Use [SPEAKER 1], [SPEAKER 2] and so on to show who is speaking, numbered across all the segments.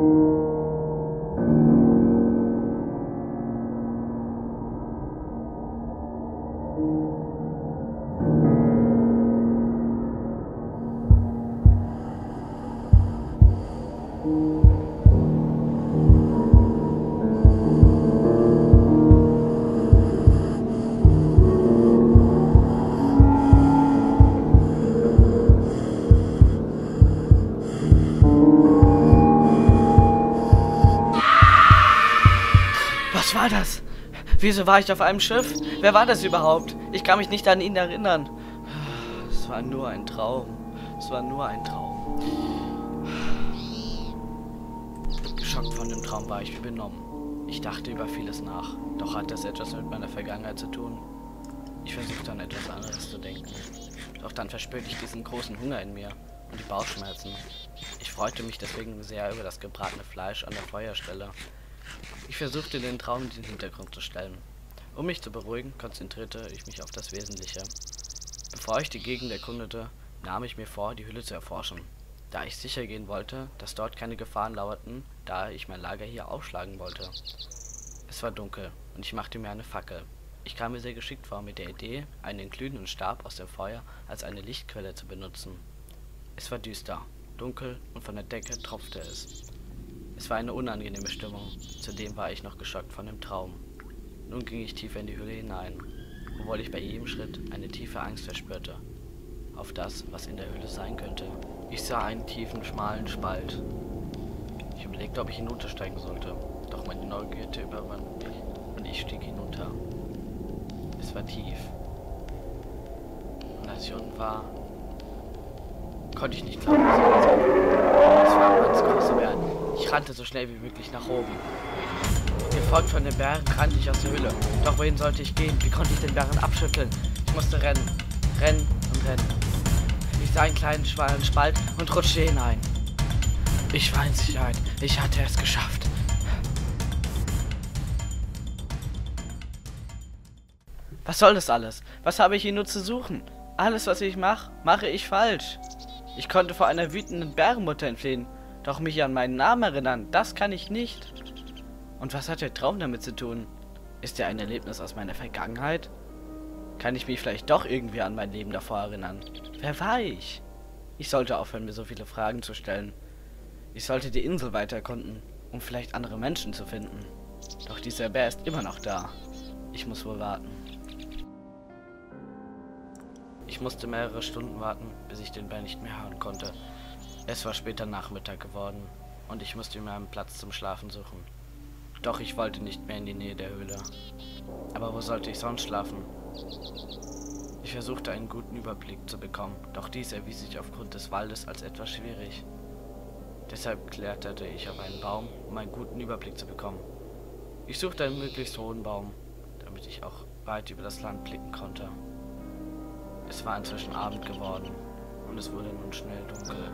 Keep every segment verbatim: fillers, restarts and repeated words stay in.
[SPEAKER 1] Was war das? Wieso war ich auf einem Schiff? Wer war das überhaupt? Ich kann mich nicht an ihn erinnern. Es war nur ein Traum. Es war nur ein Traum. Geschockt von dem Traum war ich wie benommen. Ich dachte über vieles nach. Doch hat das etwas mit meiner Vergangenheit zu tun? Ich versuchte an etwas anderes zu denken. Doch dann verspürte ich diesen großen Hunger in mir und die Bauchschmerzen. Ich freute mich deswegen sehr über das gebratene Fleisch an der Feuerstelle. Ich versuchte den Traum in den Hintergrund zu stellen. Um mich zu beruhigen, konzentrierte ich mich auf das Wesentliche. Bevor ich die Gegend erkundete, nahm ich mir vor, die Hülle zu erforschen, da ich sicher gehen wollte, dass dort keine Gefahren lauerten, da ich mein Lager hier aufschlagen wollte. Es war dunkel und ich machte mir eine Fackel. Ich kam mir sehr geschickt vor mit der Idee, einen glühenden Stab aus dem Feuer als eine Lichtquelle zu benutzen. Es war düster, dunkel und von der Decke tropfte es. Es war eine unangenehme Stimmung, zudem war ich noch geschockt von dem Traum. Nun ging ich tiefer in die Höhle hinein, obwohl ich bei jedem Schritt eine tiefe Angst verspürte. Auf das, was in der Höhle sein könnte. Ich sah einen tiefen, schmalen Spalt. Ich überlegte, ob ich hinuntersteigen sollte, doch meine Neugierde überwand mich und ich stieg hinunter. Es war tief. Und als ich unten war, konnte ich nicht glauben, was es war ein ganz großer Bär. Ich rannte so schnell wie möglich nach oben. Gefolgt von den Bären rannte ich aus der Höhle. Doch wohin sollte ich gehen? Wie konnte ich den Bären abschütteln? Ich musste rennen, rennen und rennen. Ich sah einen kleinen schmalen Spalt und rutschte hinein. Ich war in Sicherheit. Ich hatte es geschafft. Was soll das alles? Was habe ich hier nur zu suchen? Alles, was ich mache, mache ich falsch. Ich konnte vor einer wütenden Bärenmutter entfliehen. Doch mich an meinen Namen erinnern, das kann ich nicht. Und was hat der Traum damit zu tun? Ist er ein Erlebnis aus meiner Vergangenheit? Kann ich mich vielleicht doch irgendwie an mein Leben davor erinnern? Wer war ich? Ich sollte aufhören, mir so viele Fragen zu stellen. Ich sollte die Insel weiter erkunden, um vielleicht andere Menschen zu finden. Doch dieser Bär ist immer noch da. Ich muss wohl warten. Ich musste mehrere Stunden warten, bis ich den Bär nicht mehr hören konnte. Es war später Nachmittag geworden und ich musste mir einen Platz zum Schlafen suchen. Doch ich wollte nicht mehr in die Nähe der Höhle. Aber wo sollte ich sonst schlafen? Ich versuchte einen guten Überblick zu bekommen, doch dies erwies sich aufgrund des Waldes als etwas schwierig. Deshalb kletterte ich auf einen Baum, um einen guten Überblick zu bekommen. Ich suchte einen möglichst hohen Baum, damit ich auch weit über das Land blicken konnte. Es war inzwischen Abend geworden und es wurde nun schnell dunkel.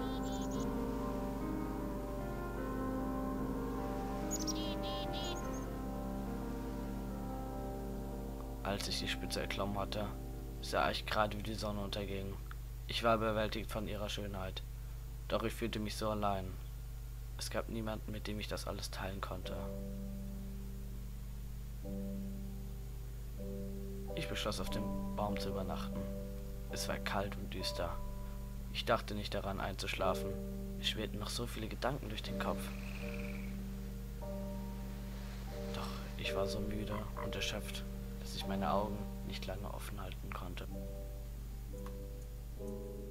[SPEAKER 1] Als ich die Spitze erklommen hatte, sah ich gerade, wie die Sonne unterging. Ich war überwältigt von ihrer Schönheit, doch ich fühlte mich so allein. Es gab niemanden, mit dem ich das alles teilen konnte. Ich beschloss, auf dem Baum zu übernachten. Es war kalt und düster. Ich dachte nicht daran, einzuschlafen. Es schwirrten noch so viele Gedanken durch den Kopf. Doch ich war so müde und erschöpft, dass ich meine Augen nicht lange offen halten konnte.